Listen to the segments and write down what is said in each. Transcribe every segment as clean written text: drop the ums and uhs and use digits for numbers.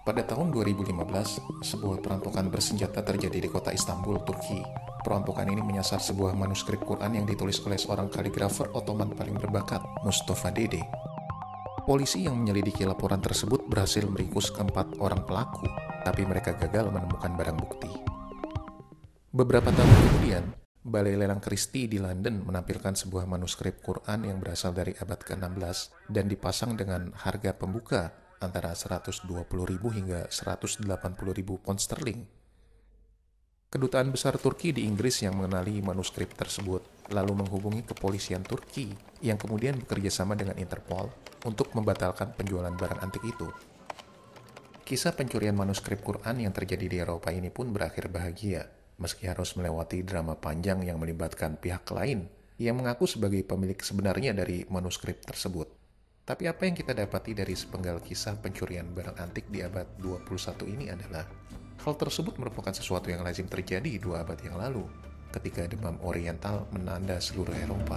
Pada tahun 2015, sebuah perampokan bersenjata terjadi di kota Istanbul, Turki. Perampokan ini menyasar sebuah manuskrip Quran yang ditulis oleh seorang kaligrafer Ottoman paling berbakat, Mustafa Dede. Polisi yang menyelidiki laporan tersebut berhasil meringkus keempat orang pelaku, tapi mereka gagal menemukan barang bukti. Beberapa tahun kemudian, Balai Lelang Christie di London menampilkan sebuah manuskrip Quran yang berasal dari abad ke-16 dan dipasang dengan harga pembuka antara 120.000 hingga 180.000 pound sterling. Kedutaan besar Turki di Inggris yang mengenali manuskrip tersebut lalu menghubungi kepolisian Turki yang kemudian bekerja sama dengan Interpol untuk membatalkan penjualan barang antik itu. Kisah pencurian manuskrip Quran yang terjadi di Eropa ini pun berakhir bahagia, meski harus melewati drama panjang yang melibatkan pihak lain yang mengaku sebagai pemilik sebenarnya dari manuskrip tersebut. Tapi apa yang kita dapati dari sepenggal kisah pencurian barang antik di abad 21 ini adalah hal tersebut merupakan sesuatu yang lazim terjadi 2 abad yang lalu ketika demam oriental melanda seluruh Eropa.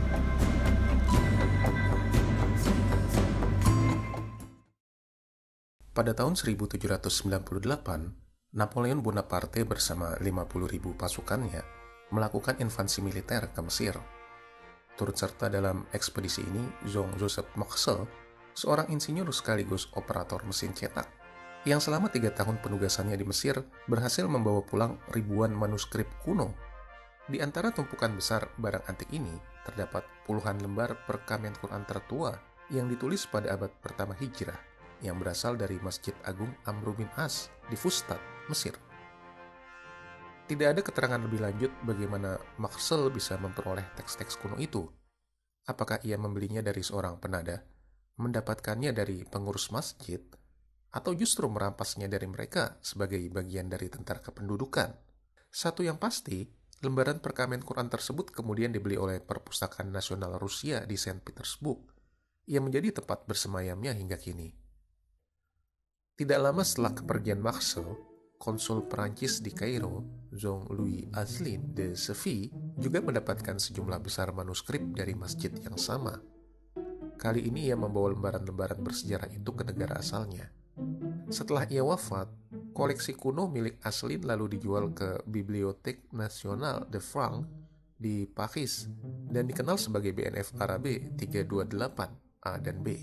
Pada tahun 1798, Napoleon Bonaparte bersama 50.000 pasukannya melakukan invasi militer ke Mesir. Turut serta dalam ekspedisi ini Jean-Joseph Maxwell, seorang insinyur sekaligus operator mesin cetak, yang selama 3 tahun penugasannya di Mesir berhasil membawa pulang ribuan manuskrip kuno. Di antara tumpukan besar barang antik ini terdapat puluhan lembar perkamen Quran tertua yang ditulis pada abad pertama Hijrah, yang berasal dari Masjid Agung Amr bin As di Fustat, Mesir. Tidak ada keterangan lebih lanjut bagaimana Maxwell bisa memperoleh teks-teks kuno itu. Apakah ia membelinya dari seorang penada, mendapatkannya dari pengurus masjid, atau justru merampasnya dari mereka sebagai bagian dari tentara kependudukan? Satu yang pasti, lembaran perkamen Quran tersebut kemudian dibeli oleh Perpustakaan Nasional Rusia di Saint Petersburg, yang menjadi tempat bersemayamnya hingga kini. Tidak lama setelah kepergian Maxwell, konsul Perancis di Kairo, Jean-Louis Asselin de Seville, juga mendapatkan sejumlah besar manuskrip dari masjid yang sama. Kali ini ia membawa lembaran-lembaran bersejarah itu ke negara asalnya. Setelah ia wafat, koleksi kuno milik Asselin lalu dijual ke Bibliothèque Nationale de France di Paris dan dikenal sebagai BNF Arabe 328 A dan B.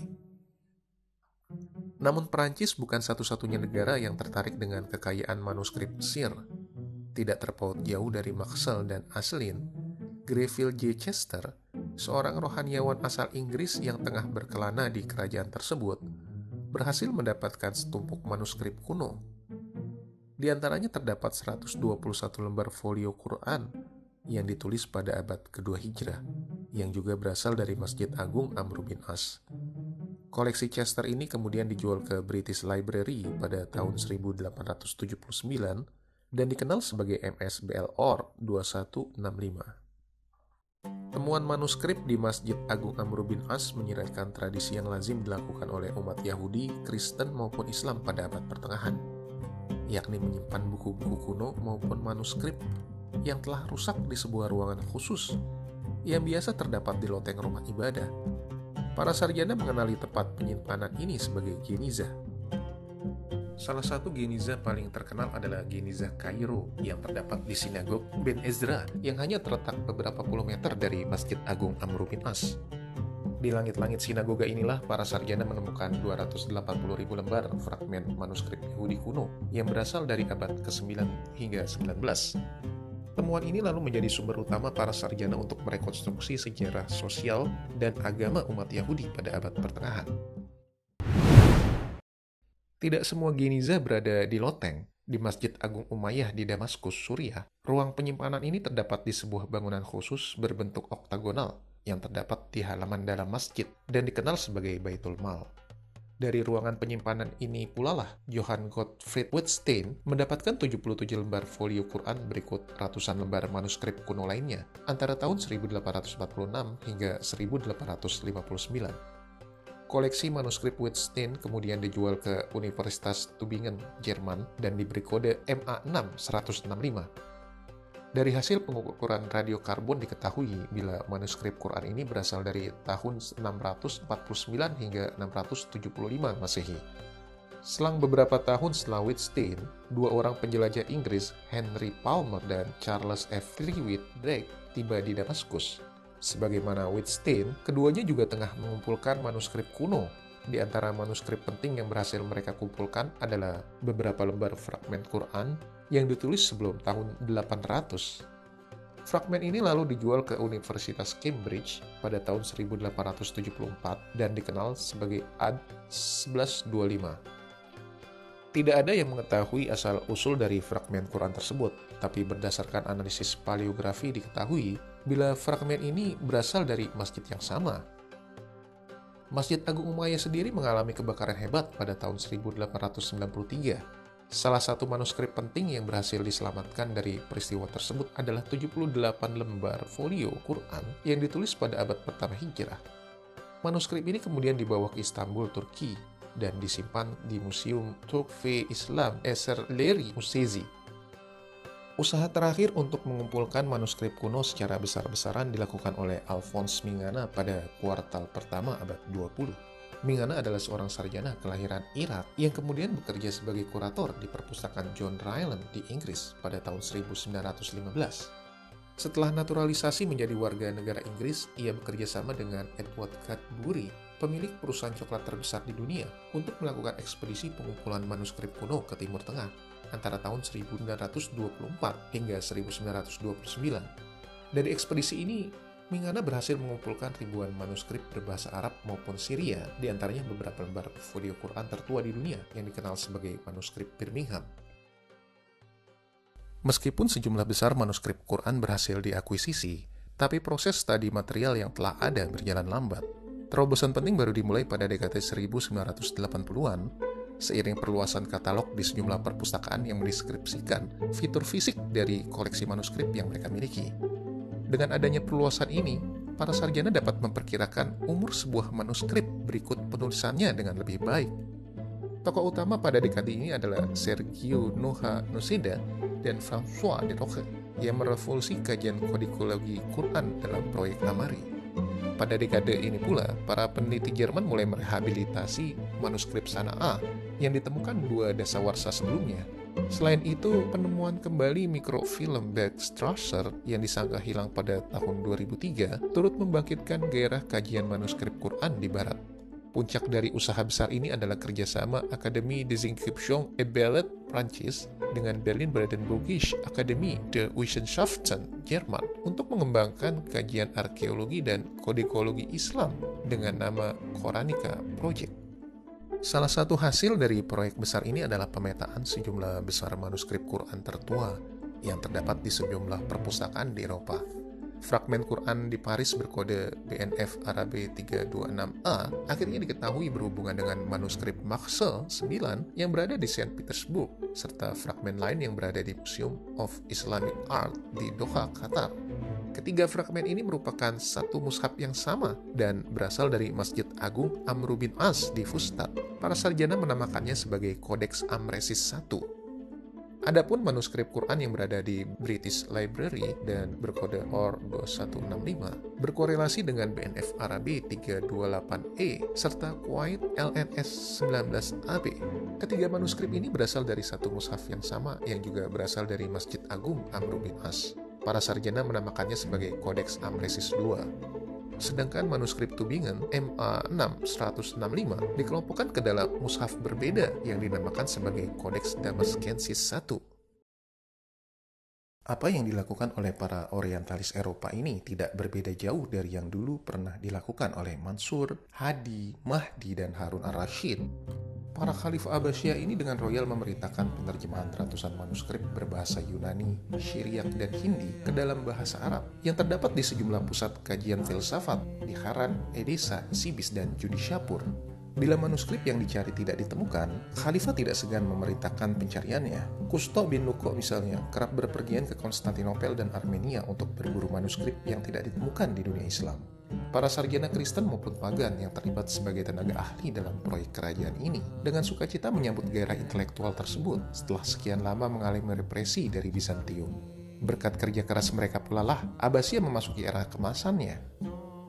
Namun Perancis bukan satu-satunya negara yang tertarik dengan kekayaan manuskrip Mesir. Tidak terpaut jauh dari Maxwell dan Asselin, Greville J. Chester, seorang rohaniawan asal Inggris yang tengah berkelana di kerajaan tersebut, berhasil mendapatkan setumpuk manuskrip kuno. Di antaranya terdapat 121 lembar folio Quran yang ditulis pada abad kedua Hijrah, yang juga berasal dari Masjid Agung Amr bin As. Koleksi Chester ini kemudian dijual ke British Library pada tahun 1879 dan dikenal sebagai MS BL-OR 2165. Temuan manuskrip di Masjid Agung Amr bin As menyiratkan tradisi yang lazim dilakukan oleh umat Yahudi, Kristen maupun Islam pada abad pertengahan, yakni menyimpan buku-buku kuno maupun manuskrip yang telah rusak di sebuah ruangan khusus yang biasa terdapat di loteng rumah ibadah. Para sarjana mengenali tempat penyimpanan ini sebagai Geniza. Salah satu Geniza paling terkenal adalah Geniza Kairo yang terdapat di sinagog Ben Ezra yang hanya terletak beberapa puluh meter dari Masjid Agung Amr bin As. Di langit-langit sinagoga inilah para sarjana menemukan 280.000 lembar fragmen manuskrip Yahudi kuno yang berasal dari abad ke-9 hingga 19. Temuan ini lalu menjadi sumber utama para sarjana untuk merekonstruksi sejarah sosial dan agama umat Yahudi pada abad pertengahan. Tidak semua Geniza berada di loteng. Di Masjid Agung Umayyah di Damaskus, Suriah, ruang penyimpanan ini terdapat di sebuah bangunan khusus berbentuk oktagonal yang terdapat di halaman dalam masjid dan dikenal sebagai Baitul Mal. Dari ruangan penyimpanan ini pula lah Johann Gottfried Wettstein mendapatkan 77 lembar folio Quran berikut ratusan lembar manuskrip kuno lainnya antara tahun 1846 hingga 1859. Koleksi manuskrip Wettstein kemudian dijual ke Universitas Tübingen, Jerman dan diberi kode MA6-165. Dari hasil pengukuran radiokarbon diketahui bila manuskrip Quran ini berasal dari tahun 649 hingga 675 Masehi. Selang beberapa tahun setelah Wittgenstein, dua orang penjelajah Inggris, Henry Palmer dan Charles F. Frewitt Drake, tiba di Damaskus. Sebagaimana Wittgenstein, keduanya juga tengah mengumpulkan manuskrip kuno. Di antara manuskrip penting yang berhasil mereka kumpulkan adalah beberapa lembar fragmen Quran yang ditulis sebelum tahun 800. Fragmen ini lalu dijual ke Universitas Cambridge pada tahun 1874 dan dikenal sebagai Ad 1125. Tidak ada yang mengetahui asal-usul dari fragmen Quran tersebut, tapi berdasarkan analisis paleografi diketahui bila fragmen ini berasal dari masjid yang sama. Masjid Agung Umayyah sendiri mengalami kebakaran hebat pada tahun 1893. Salah satu manuskrip penting yang berhasil diselamatkan dari peristiwa tersebut adalah 78 lembar folio Quran yang ditulis pada abad pertama Hijrah. Manuskrip ini kemudian dibawa ke Istanbul, Turki, dan disimpan di Museum Turkve Islam Eserleri Musezi. Usaha terakhir untuk mengumpulkan manuskrip kuno secara besar-besaran dilakukan oleh Alphonse Mingana pada kuartal pertama abad 20. Mingana adalah seorang sarjana kelahiran Irak yang kemudian bekerja sebagai kurator di perpustakaan John Ryland di Inggris pada tahun 1915. Setelah naturalisasi menjadi warga negara Inggris, ia bekerja sama dengan Edward Cadbury, pemilik perusahaan coklat terbesar di dunia, untuk melakukan ekspedisi pengumpulan manuskrip kuno ke Timur Tengah antara tahun 1924 hingga 1929. Dari ekspedisi ini, Mingana berhasil mengumpulkan ribuan manuskrip berbahasa Arab maupun Syria, di antaranya beberapa lembar folio Quran tertua di dunia yang dikenal sebagai manuskrip Birmingham. Meskipun sejumlah besar manuskrip Quran berhasil diakuisisi, tapi proses studi material yang telah ada berjalan lambat. Terobosan penting baru dimulai pada dekade 1980-an, seiring perluasan katalog di sejumlah perpustakaan yang mendeskripsikan fitur fisik dari koleksi manuskrip yang mereka miliki. Dengan adanya perluasan ini, para sarjana dapat memperkirakan umur sebuah manuskrip berikut penulisannya dengan lebih baik. Tokoh utama pada dekade ini adalah Sergio Noha Noceda dan François de Roque yang merevolusi kajian kodikologi Quran dalam proyek Amari. Pada dekade ini pula, para peneliti Jerman mulai merehabilitasi manuskrip Sana'a yang ditemukan dua dasawarsa sebelumnya. Selain itu, penemuan kembali mikrofilm Bergstrasser yang disangka hilang pada tahun 2003 turut membangkitkan gairah kajian manuskrip Quran di Barat. Puncak dari usaha besar ini adalah kerjasama Akademie des Inscriptions et Belles Prancis dengan Berlin Brandenburgische Akademie der Wissenschaften Jerman untuk mengembangkan kajian arkeologi dan kodikologi Islam dengan nama Quranica Project. Salah satu hasil dari proyek besar ini adalah pemetaan sejumlah besar manuskrip Quran tertua yang terdapat di sejumlah perpustakaan di Eropa. Fragmen Quran di Paris berkode BNF Arabe 326A akhirnya diketahui berhubungan dengan manuskrip Maxell 9 yang berada di Saint Petersburg, serta fragmen lain yang berada di Museum of Islamic Art di Doha, Qatar. Ketiga fragmen ini merupakan satu mushaf yang sama dan berasal dari Masjid Agung Amr bin As di Fustat. Para sarjana menamakannya sebagai Codex Amresis I. Adapun manuskrip Quran yang berada di British Library dan berkode OR 2165 berkorelasi dengan BNF Arabi 328E serta Kuwait LNS 19AB. Ketiga manuskrip ini berasal dari satu mushaf yang sama yang juga berasal dari Masjid Agung Amr bin As. Para sarjana menamakannya sebagai Codex Amresis II. Sedangkan manuskrip Tübingen MA6-165 dikelompokkan ke dalam mushaf berbeda yang dinamakan sebagai Codex Damascensis I. Apa yang dilakukan oleh para orientalis Eropa ini tidak berbeda jauh dari yang dulu pernah dilakukan oleh Mansur, Hadi, Mahdi, dan Harun ar-Rasyid. Para Khalifah Abbasiyah ini dengan royal memerintahkan penerjemahan ratusan manuskrip berbahasa Yunani, Syriak, dan Hindi ke dalam bahasa Arab yang terdapat di sejumlah pusat kajian filsafat di Haran, Edessa, Sibis, dan Judishapur. Bila manuskrip yang dicari tidak ditemukan, Khalifah tidak segan memerintahkan pencariannya. Kusto bin Luko misalnya kerap berpergian ke Konstantinopel dan Armenia untuk berburu manuskrip yang tidak ditemukan di dunia Islam. Para sarjana Kristen maupun pagan yang terlibat sebagai tenaga ahli dalam proyek kerajaan ini dengan sukacita menyambut gairah intelektual tersebut setelah sekian lama mengalami represi dari Bizantium. Berkat kerja keras mereka pula lah Abbasiyah memasuki era kemasannya.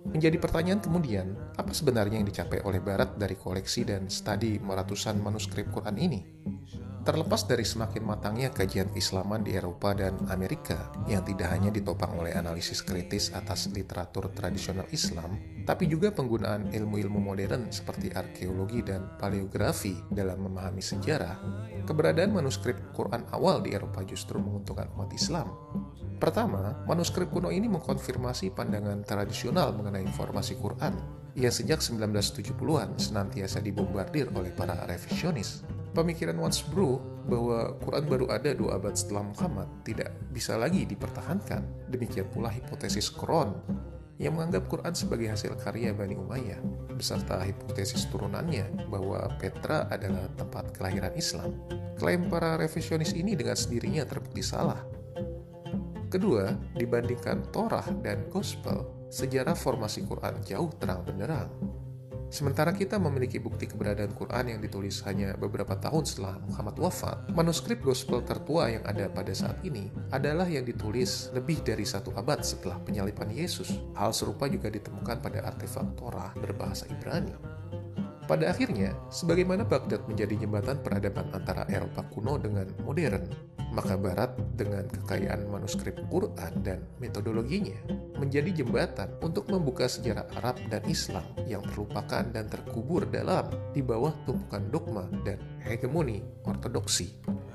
Menjadi pertanyaan kemudian, apa sebenarnya yang dicapai oleh Barat dari koleksi dan studi ratusan manuskrip Quran ini? Terlepas dari semakin matangnya kajian keislaman di Eropa dan Amerika yang tidak hanya ditopang oleh analisis kritis atas literatur tradisional Islam, tapi juga penggunaan ilmu-ilmu modern seperti arkeologi dan paleografi dalam memahami sejarah, keberadaan manuskrip Quran awal di Eropa justru menguntungkan umat Islam. Pertama, manuskrip kuno ini mengkonfirmasi pandangan tradisional mengenai informasi Quran yang sejak 1970-an senantiasa dibombardir oleh para revisionis. Pemikiran Wansbrough bahwa Quran baru ada 2 abad setelah Muhammad tidak bisa lagi dipertahankan. Demikian pula hipotesis Quran yang menganggap Quran sebagai hasil karya Bani Umayyah, beserta hipotesis turunannya bahwa Petra adalah tempat kelahiran Islam. Klaim para revisionis ini dengan sendirinya terbukti salah. Kedua, dibandingkan Torah dan Gospel, sejarah formasi Quran jauh terang benderang. Sementara kita memiliki bukti keberadaan Quran yang ditulis hanya beberapa tahun setelah Muhammad wafat, manuskrip Gospel tertua yang ada pada saat ini adalah yang ditulis lebih dari 1 abad setelah penyaliban Yesus. Hal serupa juga ditemukan pada artefak Torah berbahasa Ibrani. Pada akhirnya, sebagaimana Baghdad menjadi jembatan peradaban antara Eropa kuno dengan modern, maka Barat dengan kekayaan manuskrip Quran dan metodologinya menjadi jembatan untuk membuka sejarah Arab dan Islam yang terlupakan dan terkubur dalam di bawah tumpukan dogma dan hegemoni ortodoksi.